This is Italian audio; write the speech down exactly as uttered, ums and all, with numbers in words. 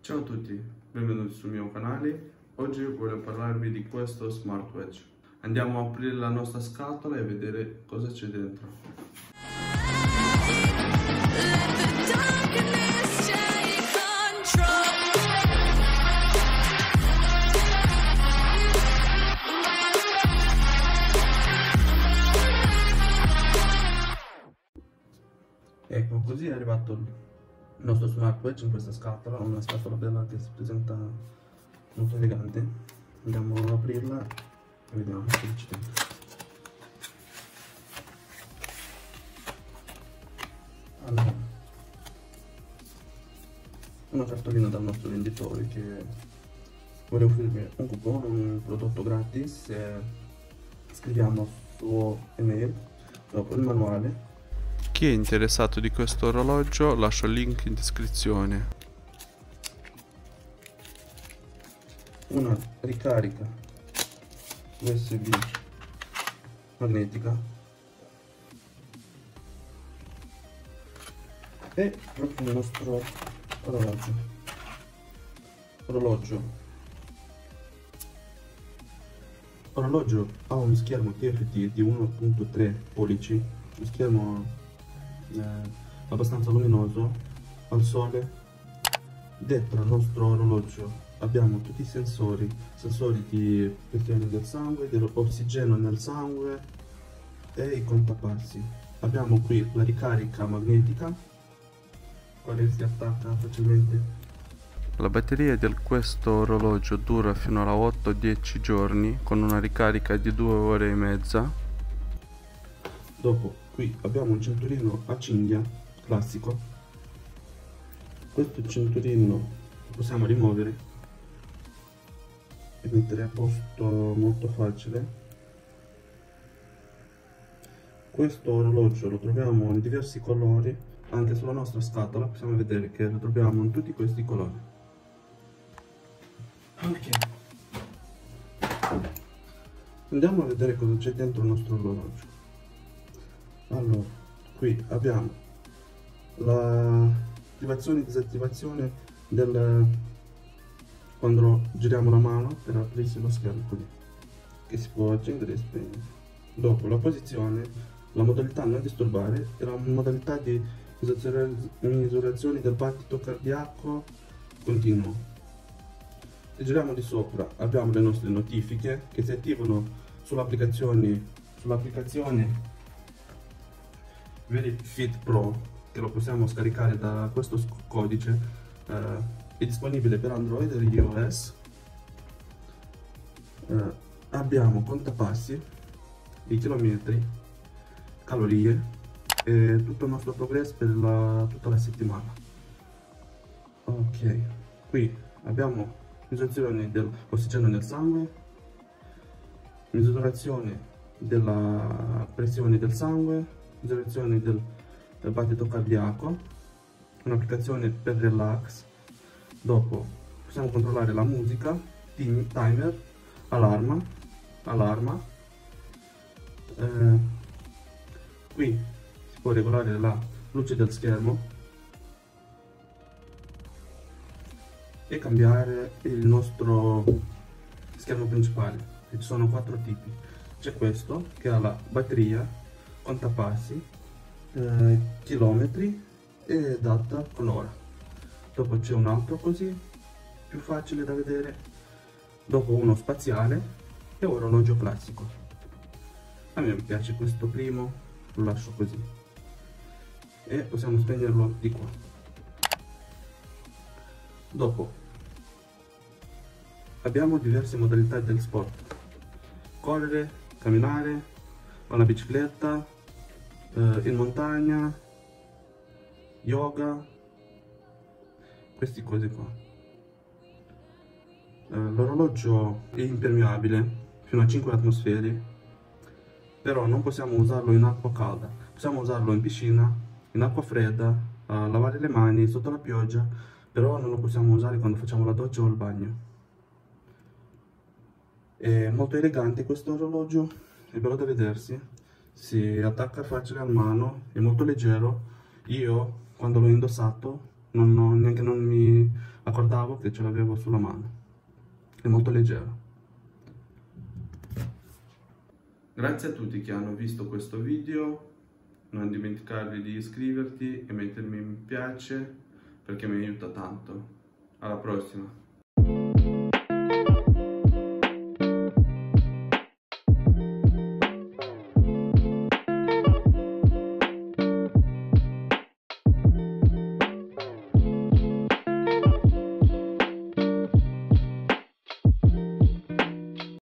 Ciao a tutti, benvenuti sul mio canale. Oggi voglio parlarvi di questo smartwatch. Andiamo a aprire la nostra scatola e vedere cosa c'è dentro. Ecco, così è arrivato il nostro smartwatch in questa scatola, una scatola bella che si presenta molto elegante. Andiamo ad aprirla e vediamo cosa c'è dentro. Allora, una cartolina dal nostro venditore che vuole offrirmi un coupon, un prodotto gratis. E scriviamo il suo email, dopo il manuale. Chi è interessato di questo orologio lascio il link in descrizione. Una ricarica U S B magnetica e proprio il nostro orologio orologio orologio ha uno schermo T F T di uno virgola tre pollici, uno schermo eh, abbastanza luminoso al sole. Dentro al nostro orologio abbiamo tutti i sensori, sensori di pressione del sangue, dell'ossigeno nel sangue e i contapassi. Abbiamo qui la ricarica magnetica, quale si attacca facilmente. La batteria di questo orologio dura fino a otto dieci giorni con una ricarica di due ore e mezza. Dopo qui abbiamo un cinturino a cinghia classico. Questo cinturino lo possiamo rimuovere e mettere a posto molto facile. Questo orologio lo troviamo in diversi colori, anche sulla nostra scatola possiamo vedere che lo troviamo in tutti questi colori. Ok, andiamo a vedere cosa c'è dentro il nostro orologio. Allora, qui abbiamo la attivazione e disattivazione del quando giriamo la mano per aprirsi lo schermo, così che si può accendere e spegnere. Dopo la posizione, la modalità non disturbare e la modalità di misurazione del battito cardiaco continuo. Se giriamo di sopra abbiamo le nostre notifiche che si attivano sull'applicazione sull'applicazione VeriFit Pro, che lo possiamo scaricare da questo codice. Eh, è disponibile per Android e iOS. Eh, abbiamo contapassi, i chilometri, calorie e tutto il nostro progresso per la, tutta la settimana. Ok, qui abbiamo misurazione dell'ossigeno nel sangue, misurazione della pressione del sangue, misurazione del, del battito cardiaco, un'applicazione per relax. Dopo possiamo controllare la musica, timer, allarma, allarma. Eh, qui si può regolare la luce del schermo e cambiare il nostro schermo principale. Ci sono quattro tipi. C'è questo che ha la batteria, contapassi, eh, chilometri e data con ora. Dopo c'è un altro così, più facile da vedere. Dopo uno spaziale e orologio classico. A me piace questo primo, lo lascio così. E possiamo spegnerlo di qua. Dopo abbiamo diverse modalità del sport: correre, camminare, con la bicicletta, eh, in montagna, yoga, queste cose qua. Eh, l'orologio è impermeabile fino a cinque atmosfere, però non possiamo usarlo in acqua calda. Possiamo usarlo in piscina, in acqua fredda, a lavare le mani sotto la pioggia, però non lo possiamo usare quando facciamo la doccia o il bagno. È molto elegante questo orologio, è bello da vedersi, si attacca facile a mano, è molto leggero. Io quando l'ho indossato non, ho, neanche non mi accordavo che ce l'avevo sulla mano. È molto leggero. Grazie a tutti che hanno visto questo video, non dimenticarvi di iscriverti e mettermi mi piace perché mi aiuta tanto. Alla prossima!